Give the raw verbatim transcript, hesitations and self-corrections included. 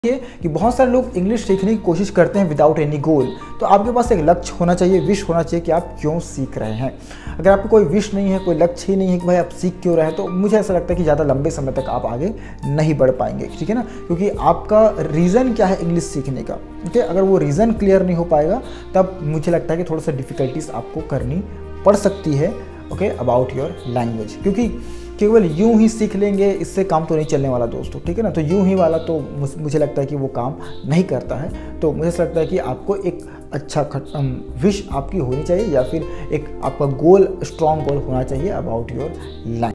ये कि बहुत सारे लोग इंग्लिश सीखने की कोशिश करते हैं विदाउट एनी गोल। तो आपके पास एक लक्ष्य होना चाहिए, विश होना चाहिए कि आप क्यों सीख रहे हैं। अगर आपको कोई विश नहीं है, कोई लक्ष्य ही नहीं है कि भाई आप सीख क्यों रहे हैं, तो मुझे ऐसा लगता है कि ज़्यादा लंबे समय तक आप आगे नहीं बढ़ पाएंगे, ठीक है ना। क्योंकि आपका रीज़न क्या है इंग्लिश सीखने का, ठीक है। अगर वो रीज़न क्लियर नहीं हो पाएगा तब मुझे लगता है कि थोड़ा सा डिफ़िकल्टीज आपको करनी पड़ सकती है, ओके, अबाउट योर लैंग्वेज। क्योंकि केवल यूं ही सीख लेंगे इससे काम तो नहीं चलने वाला दोस्तों, ठीक है ना। तो यूं ही वाला तो मुझे लगता है कि वो काम नहीं करता है। तो मुझे लगता है कि आपको एक अच्छा विश आपकी होनी चाहिए, या फिर एक आपका गोल, स्ट्रॉन्ग गोल होना चाहिए अबाउट योर लैंग्वेज।